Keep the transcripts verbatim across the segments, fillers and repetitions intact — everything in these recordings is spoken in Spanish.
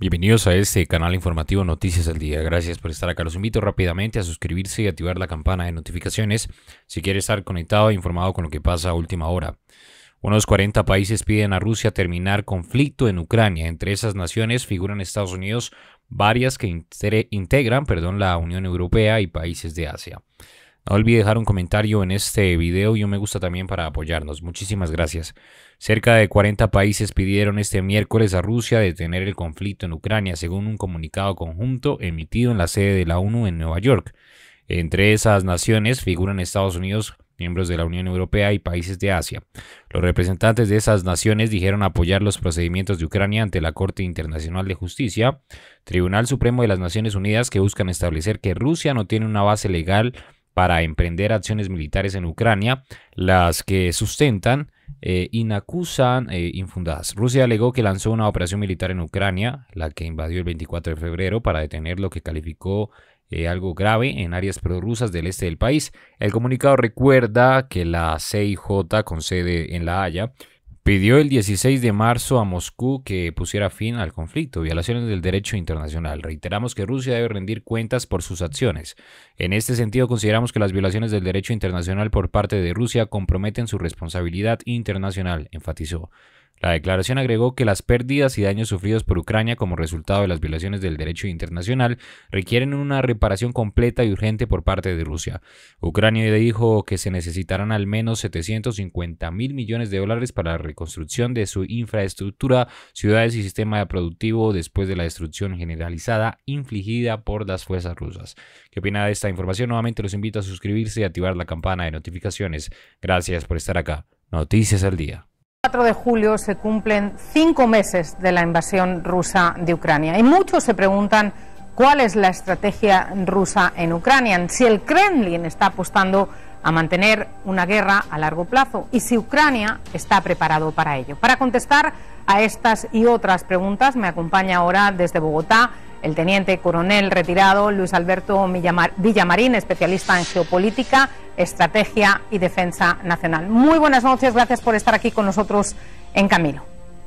Bienvenidos a este canal informativo Noticias al Día. Gracias por estar acá. Los invito rápidamente a suscribirse y activar la campana de notificaciones si quiere estar conectado e informado con lo que pasa a última hora. Unos cuarenta países piden a Rusia terminar conflicto en Ucrania. Entre esas naciones figuran Estados Unidos, varias que integran perdón, la Unión Europea y países de Asia. No olvide dejar un comentario en este video y un me gusta también para apoyarnos. Muchísimas gracias. Cerca de cuarenta países pidieron este miércoles a Rusia detener el conflicto en Ucrania, según un comunicado conjunto emitido en la sede de la ONU en Nueva York. Entre esas naciones figuran Estados Unidos, miembros de la Unión Europea y países de Asia. Los representantes de esas naciones dijeron apoyar los procedimientos de Ucrania ante la Corte Internacional de Justicia, Tribunal Supremo de las Naciones Unidas, que buscan establecer que Rusia no tiene una base legal para emprender acciones militares en Ucrania, las que sustentan eh, inacusan eh, infundadas. Rusia alegó que lanzó una operación militar en Ucrania, la que invadió el veinticuatro de febrero, para detener lo que calificó eh, algo grave en áreas prorrusas del este del país. El comunicado recuerda que la C I J, con sede en La Haya, pidió el dieciséis de marzo a Moscú que pusiera fin al conflicto, violaciones del derecho internacional. Reiteramos que Rusia debe rendir cuentas por sus acciones. En este sentido, consideramos que las violaciones del derecho internacional por parte de Rusia comprometen su responsabilidad internacional, enfatizó. La declaración agregó que las pérdidas y daños sufridos por Ucrania como resultado de las violaciones del derecho internacional requieren una reparación completa y urgente por parte de Rusia. Ucrania dijo que se necesitarán al menos setecientos cincuenta mil millones de dólares para la reconstrucción de su infraestructura, ciudades y sistema productivo después de la destrucción generalizada infligida por las fuerzas rusas. ¿Qué opina de esta información? Nuevamente los invito a suscribirse y activar la campana de notificaciones. Gracias por estar acá. Noticias al Día. El cuatro de julio se cumplen cinco meses de la invasión rusa de Ucrania y muchos se preguntan cuál es la estrategia rusa en Ucrania, si el Kremlin está apostando a mantener una guerra a largo plazo y si Ucrania está preparado para ello. Para contestar a estas y otras preguntas me acompaña ahora desde Bogotá el teniente coronel retirado Luis Alberto Villamarín, especialista en geopolítica, estrategia y defensa nacional. Muy buenas noches, gracias por estar aquí con nosotros en Camino.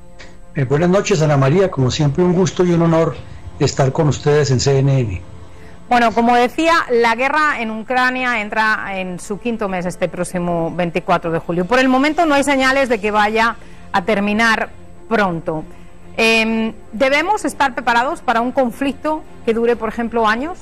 Eh, buenas noches, Ana María, como siempre un gusto y un honor estar con ustedes en C N N. Bueno, como decía, la guerra en Ucrania entra en su quinto mes este próximo veinticuatro de julio. Por el momento no hay señales de que vaya a terminar pronto. Eh, ¿Debemos estar preparados para un conflicto que dure, por ejemplo, años?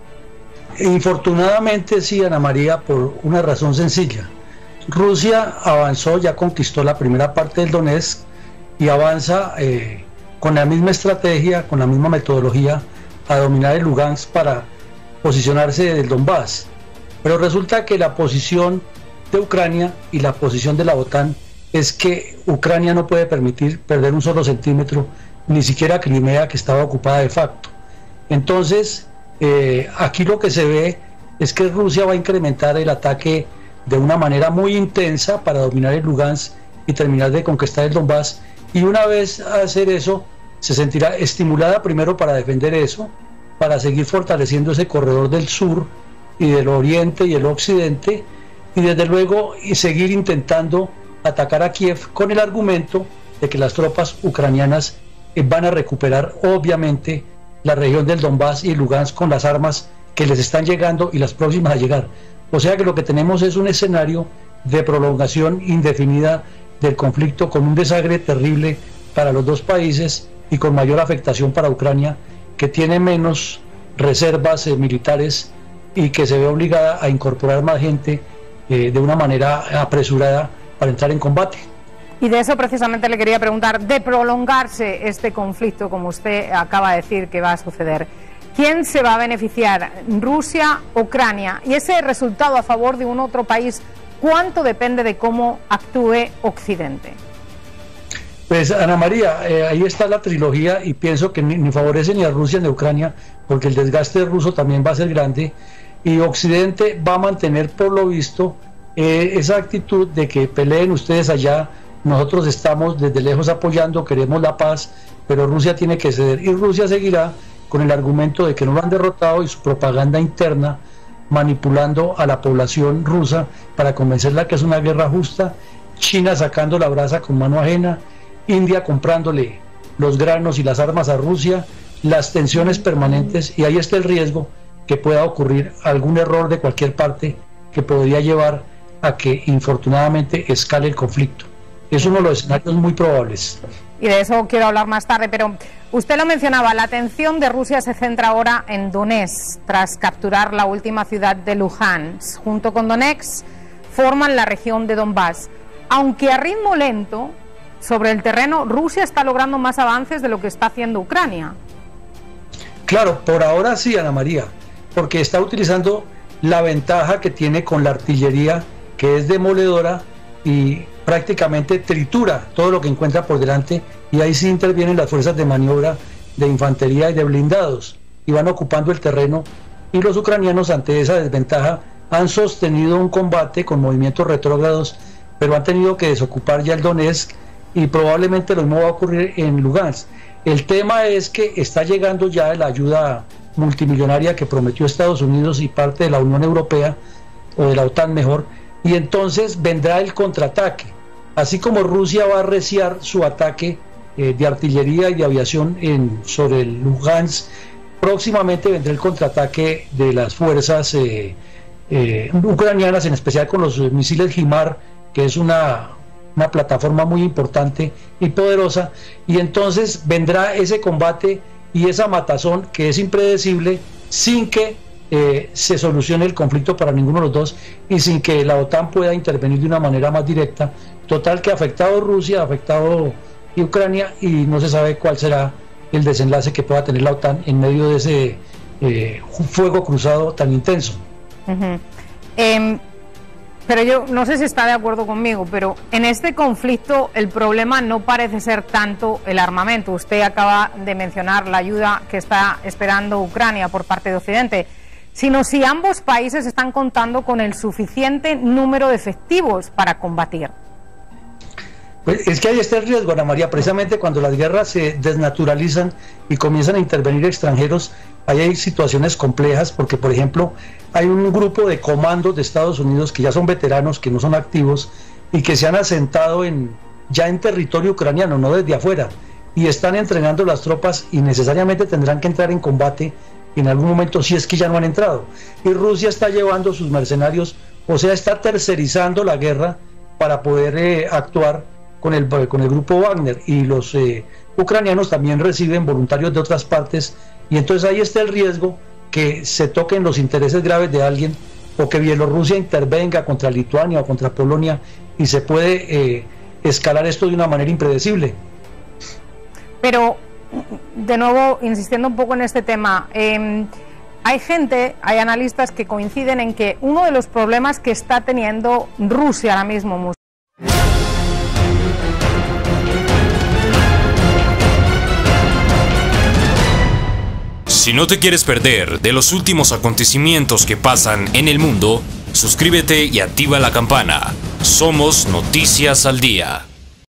Infortunadamente sí, Ana María, por una razón sencilla. Rusia avanzó, ya conquistó la primera parte del Donetsk y avanza eh, con la misma estrategia, con la misma metodología a dominar el Lugansk para posicionarse del Donbass. Pero resulta que la posición de Ucrania y la posición de la OTAN es que Ucrania no puede permitir perder un solo centímetro, ni siquiera Crimea, que estaba ocupada de facto. Entonces, eh, aquí lo que se ve es que Rusia va a incrementar el ataque de una manera muy intensa para dominar el Lugansk y terminar de conquistar el Donbass, y una vez hacer eso, se sentirá estimulada primero para defender eso, para seguir fortaleciendo ese corredor del sur y del oriente y el occidente, y desde luego y seguir intentando atacar a Kiev con el argumento de que las tropas ucranianas van a recuperar obviamente la región del Donbass y Lugansk con las armas que les están llegando y las próximas a llegar. O sea que lo que tenemos es un escenario de prolongación indefinida del conflicto, con un desagre terrible para los dos países y con mayor afectación para Ucrania, que tiene menos reservas eh, militares y que se ve obligada a incorporar más gente eh, de una manera apresurada para entrar en combate. Y de eso precisamente le quería preguntar, de prolongarse este conflicto, como usted acaba de decir que va a suceder, ¿quién se va a beneficiar? ¿Rusia, Ucrania? Y ese resultado a favor de un otro país, ¿cuánto depende de cómo actúe Occidente? Pues Ana María, eh, ahí está la trilogía y pienso que ni, ni favorece ni a Rusia ni a Ucrania, porque el desgaste ruso también va a ser grande, y Occidente va a mantener por lo visto eh, esa actitud de que peleen ustedes allá, nosotros estamos desde lejos apoyando, queremos la paz, pero Rusia tiene que ceder, y Rusia seguirá con el argumento de que no lo han derrotado y su propaganda interna manipulando a la población rusa para convencerla que es una guerra justa, China sacando la brasa con mano ajena, India comprándole los granos y las armas a Rusia, las tensiones permanentes, y ahí está el riesgo que pueda ocurrir algún error de cualquier parte que podría llevar a que infortunadamente escale el conflicto. Es uno de los escenarios muy probables. Y de eso quiero hablar más tarde, pero usted lo mencionaba, la atención de Rusia se centra ahora en Donetsk, tras capturar la última ciudad de Luhansk. Junto con Donetsk forman la región de Donbass. Aunque a ritmo lento, sobre el terreno, Rusia está logrando más avances de lo que está haciendo Ucrania. Claro, por ahora sí, Ana María, porque está utilizando la ventaja que tiene con la artillería, que es demoledora y prácticamente tritura todo lo que encuentra por delante, y ahí sí intervienen las fuerzas de maniobra de infantería y de blindados, y van ocupando el terreno, y los ucranianos ante esa desventaja han sostenido un combate con movimientos retrógrados, pero han tenido que desocupar ya el Donetsk, y probablemente lo mismo va a ocurrir en Lugansk. El tema es que está llegando ya la ayuda multimillonaria que prometió Estados Unidos y parte de la Unión Europea, o de la OTAN mejor, y entonces vendrá el contraataque. Así como Rusia va a arreciar su ataque eh, de artillería y de aviación en, sobre el Lugansk, próximamente vendrá el contraataque de las fuerzas eh, eh, ucranianas, en especial con los misiles HIMARS, que es una, una plataforma muy importante y poderosa, y entonces vendrá ese combate y esa matazón que es impredecible, sin que eh, se solucione el conflicto para ninguno de los dos y sin que la OTAN pueda intervenir de una manera más directa. Total que ha afectado Rusia, ha afectado Ucrania, y no se sabe cuál será el desenlace que pueda tener la OTAN en medio de ese eh, fuego cruzado tan intenso. Uh-huh. eh, pero yo no sé si está de acuerdo conmigo, pero en este conflicto el problema no parece ser tanto el armamento. Usted acaba de mencionar la ayuda que está esperando Ucrania por parte de Occidente, sino si ambos países están contando con el suficiente número de efectivos para combatir. Pues es que ahí está el riesgo, Ana María, precisamente cuando las guerras se desnaturalizan y comienzan a intervenir extranjeros, ahí hay situaciones complejas, porque por ejemplo hay un grupo de comandos de Estados Unidos que ya son veteranos, que no son activos y que se han asentado en, ya en territorio ucraniano, no desde afuera, y están entrenando las tropas y necesariamente tendrán que entrar en combate en algún momento, si es que ya no han entrado, y Rusia está llevando sus mercenarios, o sea, está tercerizando la guerra para poder eh, actuar con el, con el grupo Wagner, y los eh, ucranianos también reciben voluntarios de otras partes, y entonces ahí está el riesgo que se toquen los intereses graves de alguien, o que Bielorrusia intervenga contra Lituania o contra Polonia, y se puede eh, escalar esto de una manera impredecible. Pero, de nuevo, insistiendo un poco en este tema, eh, hay gente, hay analistas que coinciden en que uno de los problemas que está teniendo Rusia ahora mismo, si no te quieres perder de los últimos acontecimientos que pasan en el mundo, suscríbete y activa la campana. Somos Noticias al Día.